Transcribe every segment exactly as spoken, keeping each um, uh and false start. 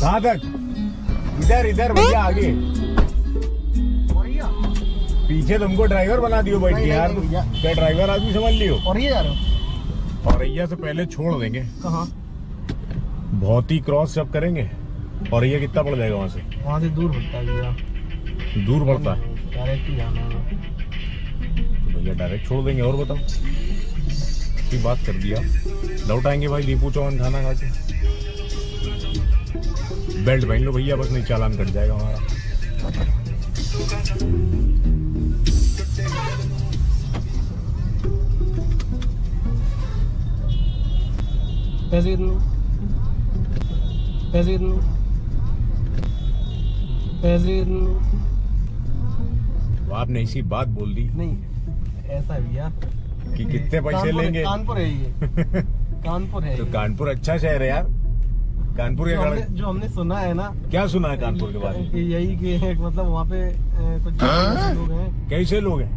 कहाँ तक? इधर इधर भैया आगे। पीछे तुमको ड्राइवर बना दियो बैठ के यार। क्या ड्राइवर आदमी समझ लियो। और ये जा रहे हो? औरैया से पहले छोड़ देंगे। कहाँ? बहुत ही क्रॉस जब करेंगे। औरैया कितना पड़ जाएगा वहाँ से? वहाँ से दूर पड़ता है भैया। दूर पड़ता है? डायरेक्ट ही जाना है तो भैया डायरेक्ट छोड़ देंगे। और बताओ की बात कर दिया। लौट आएंगे भाई दीपू चौहान खाना खा के। बेल्ट पहन लो भैया, बस नहीं चालान कट जाएगा हमारा। पैसे कितने? पैसे कितने? पैसे कितने? आपने इसी बात बोल दी। नहीं ऐसा है भैया कि कितने पैसे लेंगे। कानपुर है ये। कानपुर है तो कानपुर अच्छा शहर है यार। कानपुर जो हमने, जो हमने सुना है ना। क्या सुना है कानपुर के बारे में? यही कि मतलब वहाँ पे कुछ लोग हैं। कैसे लोग हैं?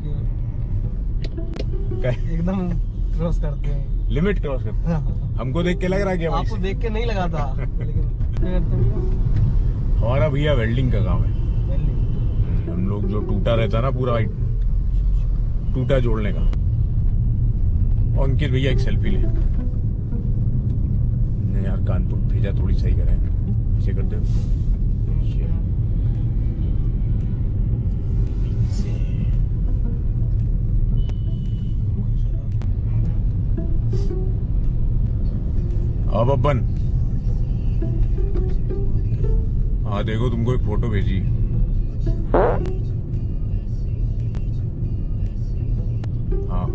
एकदम क्रॉस करते हैं, लिमिट क्रॉस करते हैं। हमको देख के लग रहा है कि आपको देख के नहीं लगा था लेकिन हमारा भैया वेल्डिंग का काम है। हम लोग जो टूटा रहता है ना पूरा टूटा जोड़ने का। और अंकित भैया एक सेल्फी ले। नहीं यार कानपुर भेजा थोड़ी सही करें। ऐसे करते हो अब अपन। हाँ देखो तुमको एक फोटो भेजी। हाँ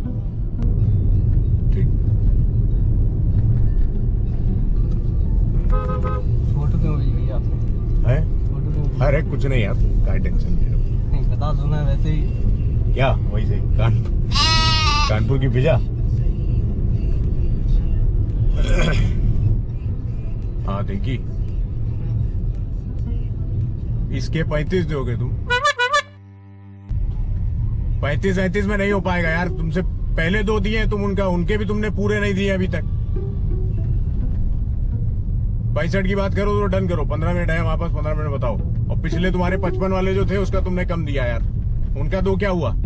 ठीक। फोटो क्यों भेजी आपने? है? फोटो क्यों? अरे कुछ नहीं यार, क्या टेंशन ले रहे हो? नहीं बता दो ना वैसे ही। क्या वैसे ही कान कानपुर की भेजा। हाँ देखी। इसके पैंतीस दोगे तुम? पैंतीस सैंतीस में नहीं हो पाएगा यार। तुमसे पहले दो दिए तुम, उनका उनके भी तुमने पूरे नहीं दिए अभी तक। पैंसठ की बात करो तो डन करो। पंद्रह मिनट है हमारे पास, पंद्रह मिनट बताओ। और पिछले तुम्हारे पचपन वाले जो थे उसका तुमने कम दिया यार। उनका दो क्या हुआ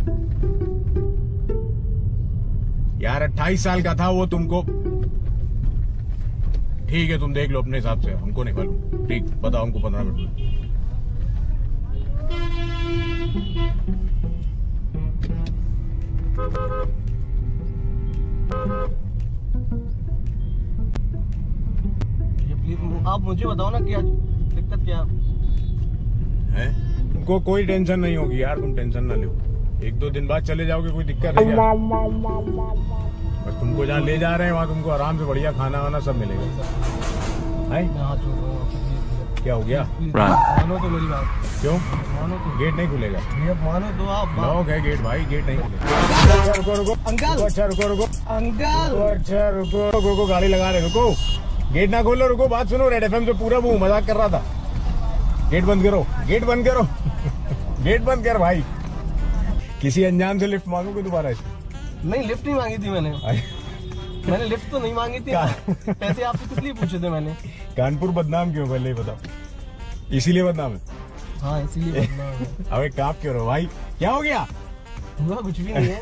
यार? अट्ठाईस साल का था वो तुमको। ठीक है तुम देख लो अपने हिसाब से, हमको नहीं मालूम। ठीक बताओ हमको पंद्रह मिनट में। ये प्लीज आप मुझे बताओ ना क्या दिक्कत क्या है? तुमको कोई टेंशन नहीं होगी यार, तुम टेंशन ना लो। एक दो दिन बाद चले जाओगे, कोई दिक्कत है क्या? बस तुमको जहाँ ले जा रहे हैं वहाँ तुमको आराम से बढ़िया खाना वाना सब मिलेगा। है? क्या हो गया? मानो तो मेरी बात। क्यों? मानो तो। गेट नहीं खुलेगा? मानो तो आप। लॉक है गेट भाई, गेट नहीं खुलेगा। रुको रुको अंकल। अच्छा रुको रुको अंकल। अच्छा रुको रुको रुको गाड़ी लगा रहे, रुको। गेट ना खोलो, रुको बात सुनो। रेड एफएम से पूरा वो मजाक कर रहा था। गेट बंद करो, गेट बंद करो। गेट बंद कर भाई। किसी अनजान से लिफ्ट मांगोगे दोबारा? नहीं लिफ्ट नहीं मांगी थी मैंने। मैंने लिफ्ट तो नहीं मांगी थी। पैसे आपसे किस लिए पूछे थे मैंने? कानपुर बदनाम क्यों पहले बताओ? इसीलिए बदनाम है? हाँ इसीलिए बदनाम है। अबे काप क्यों रहो भाई? क्या हो गया? हुआ कुछ भी नहीं है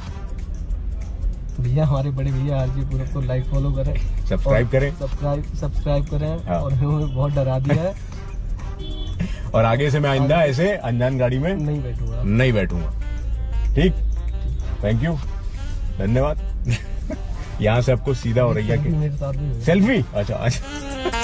भैया। हमारे बड़े भैया आरजी पूरब को लाइक फॉलो करें, सब्सक्राइब करें, सब्सक्राइब सब्सक्राइब करें। हाँ। और हमें बहुत डरा दिया है। और आगे से मैं आइंदा ऐसे अनजान गाड़ी में नहीं बैठूंगा नहीं बैठूंगा। ठीक, थैंक यू, धन्यवाद। यहाँ से आपको सीधा हो रही है कि मेरे साथ भी सेल्फी? अच्छा अच्छा।